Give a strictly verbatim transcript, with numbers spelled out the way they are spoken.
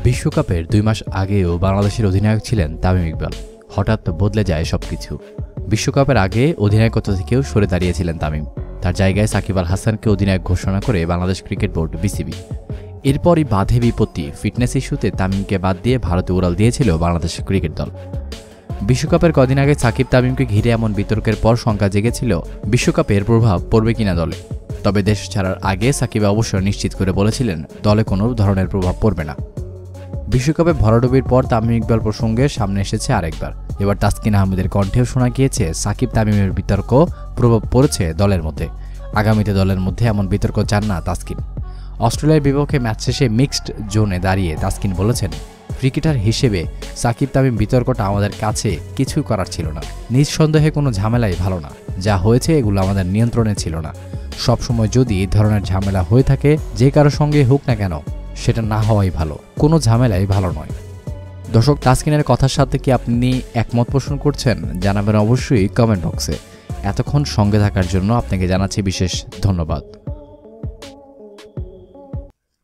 বিশ্বকাপের দুই মাস আগেও বাংলাদেশের অধিনায়ক ছিলেন তামিম ইকবাল। হঠাৎ বদলে যায় সবকিছু। বিশ্বকাপের আগে অধিনায়কত্ব থেকেও সরে দাঁড়িয়েছিলেন তামিম। তার জায়গায় সাকিব আল হাসানকে অধিনায়ক ঘোষণা করে বাংলাদেশ ক্রিকেট বোর্ড বিসিবি। এরপরই বাধে বিপত্তি। ফিটনেস ইস্যুতে তামিমকে বাদ দিয়ে ভারতে উড়াল দিয়েছিল বাংলাদেশ ক্রিকেট দল। বিশ্বকাপের কদিন আগে সাকিব তামিমকে ঘিরে এমন বিতর্কের পর শঙ্কা জেগেছিল বিশ্বকাপের প্রভাব পড়বে কিনা দলে। তবে দেশ ছাড়ার আগে সাকিব অবশ্য নিশ্চিত করে বলেছিলেন দলে কোনো ধরনের প্রভাব পড়বে না। বিশ্বকাপে ভরাডুবির পর তামিম ইকবাল প্রসঙ্গে সামনে এসেছে আরেকবার। এবার তাসকিন আহমেদের কণ্ঠেও শোনা গিয়েছে সাকিব তামিমের বিতর্ক প্রভাব পড়েছে দলের মধ্যে। আগামীতে দলের মধ্যে এমন বিতর্ক চান না তাসকিন। অস্ট্রেলিয়ার বিপক্ষে ম্যাচ শেষে মিক্সড জোনে দাঁড়িয়ে তাসকিন বলেছেন, ক্রিকেটার হিসেবে সাকিব তামিম বিতর্কটা আমাদের কাছে কিছু করার ছিল না। নিঃসন্দেহে কোনো ঝামেলাই ভালো না। যা হয়েছে এগুলো আমাদের নিয়ন্ত্রণে ছিল না। সবসময় যদি এই ধরনের ঝামেলা হয়ে থাকে, যে কারোর সঙ্গে হোক না কেন, সেটা না হওয়াই ভালো। কোনো ঝামেলাই ভালো নয়। দর্শক, তাসকিনের কথার সাথে কি আপনি একমত পোষণ করছেন? জানাবেন অবশ্যই কমেন্ট বক্সে। এতক্ষণ সঙ্গে থাকার জন্য আপনাকে জানাচ্ছি বিশেষ ধন্যবাদ।